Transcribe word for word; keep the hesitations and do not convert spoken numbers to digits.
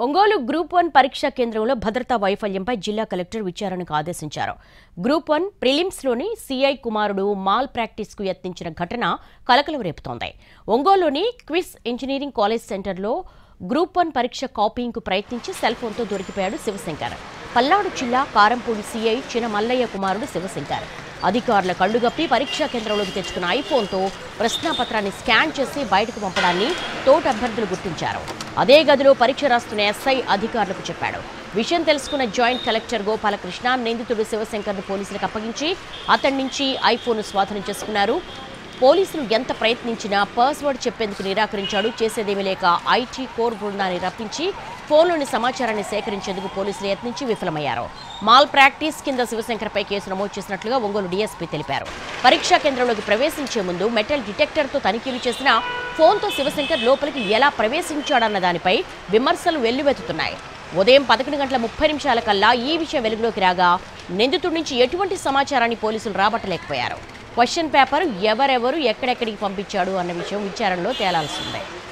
Ongole group one పరీక్షా కేంద్రంలో భద్రతా వైఫల్యంపై జిల్లా కలెక్టర్ విచారణకు ఆదేశించారు. గ్రూప్ వన్ ప్రిలిమ్స్లోని సీఐ కుమారుడు మాల్ ప్రాక్టీస్కు యత్నించిన ఘటన కలకలం రేపుతోంది. ఒంగోలులోని క్విజ్ ఇంజనీరింగ్ కాలేజ్ సెంటర్లో గ్రూప్ వన్ పరీక్ష కాపీయింగ్కు ప్రయత్నించి సెల్ ఫోన్తో దొరికిపోయాడు శివశంకర్. పల్నాడు జిల్లా కారంపూడి సీఐ చిన్న మల్లయ్య కుమారుడు శివశంకర్. అధికారుల కళ్లుగప్పి పరీక్షా కేంద్రంలోకి తెచ్చుకున్న ఐఫోన్తో ప్రశ్నాపత్రాన్ని స్కాన్ చేసి బయటకు పంపడాన్ని తోటి అభ్యర్థులు గుర్తించారు. అదే గదిలో పరీక్ష రాస్తున్న ఎస్ఐ అధికారులకు చెప్పాడు. విషయం తెలుసుకున్న జాయింట్ కలెక్టర్ గోపాలకృష్ణ నిందితుడు శివశంకర్ను పోలీసులకు అప్పగించి అతడి నుంచి ఐఫోన్ స్వాధీనం చేసుకున్నారు. పోలీసులు ఎంత ప్రయత్నించినా పాస్వర్డ్ చెప్పేందుకు నిరాకరించాడు. చేసేదేమీ లేక ఐటీ కోర్ బృందాన్ని రప్పించి ఫోన్లోని సమాచారాన్ని సేకరించేందుకు పోలీసులు యత్నించి విఫలమయ్యారు. మాల్ ప్రాక్టీస్ కింద శివశంకర్పై కేసు నమోదు చేసినట్లుగా ఒంగోలు డీఎస్పీ తెలిపారు. పరీక్షా కేంద్రంలోకి ప్రవేశించే ముందు మెటల్ డిటెక్టర్తో తనిఖీలు చేసిన ఫోన్తో శివశంకర్ లోపలికి ఎలా ప్రవేశించాడన్న దానిపై విమర్శలు వెల్లువెత్తుతున్నాయి. ఉదయం పదకొండు గంటల ముప్పై నిమిషాల కల్లా ఈ విషయం వెలుగులోకి రాగా నిందితుడి నుంచి ఎటువంటి సమాచారాన్ని పోలీసులు రాబట్టలేకపోయారు. క్వశ్చన్ పేపర్ ఎవరెవరు ఎక్కడెక్కడికి పంపించాడు అన్న విషయం విచారణలో తేలాల్సిందే.